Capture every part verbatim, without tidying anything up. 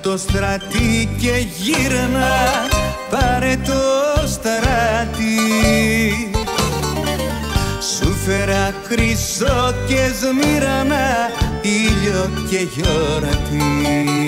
το στρατή και γύρνα, πάρε το στράτη. Σου φέρα χρυσό και σμήρανα, ήλιο και γιορτή.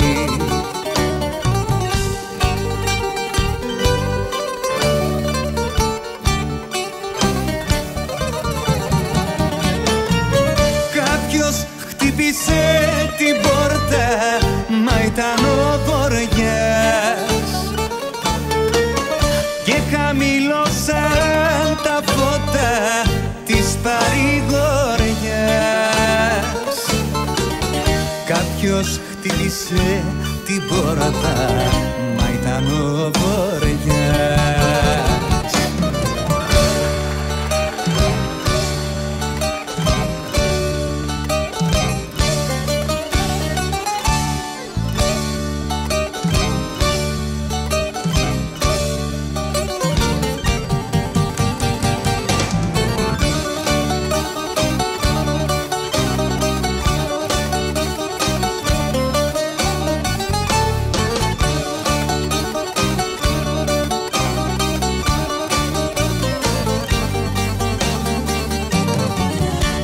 Κάποιος χτύπησε την πόρτα, μα ήταν ο Βοριάς, και χαμηλώσαν τα φώτα της παρηγοριάς. Κάποιος χτύπησε την πόρτα, μα ήταν ο Βοριάς.